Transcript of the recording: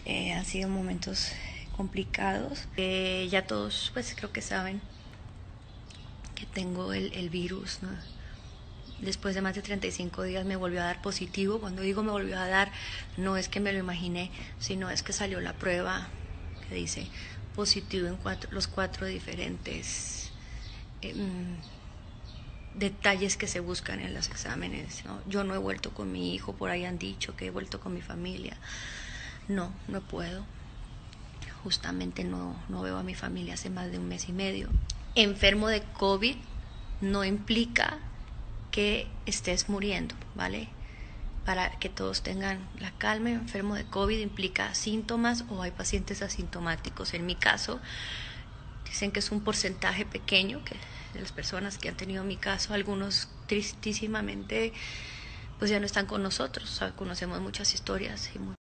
Han sido momentos complicados. Ya todos pues creo que saben que tengo el virus, ¿no? Después de más de 35 días me volvió a dar positivo. Cuando digo me volvió a dar, no es que me lo imaginé, sino es que salió la prueba que dice positivo en los cuatro diferentes detalles que se buscan en los exámenes, ¿no? Yo no he vuelto con mi hijo, por ahí han dicho que he vuelto con mi familia. No, no puedo. Justamente no veo a mi familia hace más de un mes y medio. Enfermo de COVID no implica que estés muriendo, ¿vale? Para que todos tengan la calma, enfermo de COVID implica síntomas o hay pacientes asintomáticos. En mi caso, dicen que es un porcentaje pequeño que de las personas que han tenido mi caso, algunos tristísimamente pues ya no están con nosotros. O sea, conocemos muchas historias y